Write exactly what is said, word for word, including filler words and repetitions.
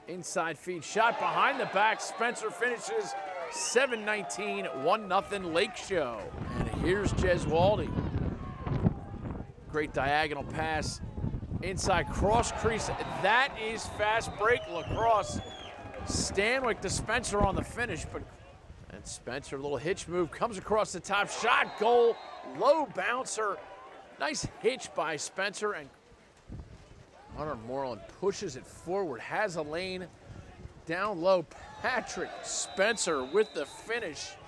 Inside feed shot behind the back. Spencer finishes seven nineteen, one nothing Lake Show. And here's Gesualdi. Great diagonal pass. Inside cross crease. That is fast break lacrosse. Stanwyck to Spencer on the finish, but and Spencer, a little hitch move, comes across the top, shot, goal, low bouncer. Nice hitch by Spencer, and Hunter Moreland pushes it forward, has a lane, down low, Patrick Spencer with the finish.